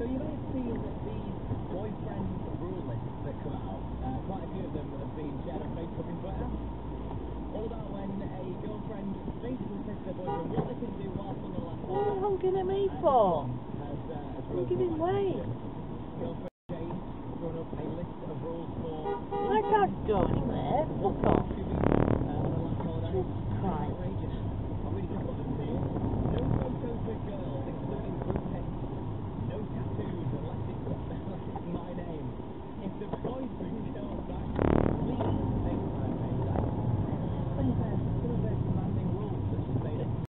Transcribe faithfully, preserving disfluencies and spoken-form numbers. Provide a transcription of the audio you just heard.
you may have seen these boyfriend rule lists that come out. Uh, quite a few of them have been shared on Facebook and Twitter. All about when a girlfriend basically says to their boyfriend what they can do whilst on the last What are you honking at me for? Has, uh, has I'm giving way. Girlfriend Jane drawn up a list of rules for... I can't go anywhere. Fuck off.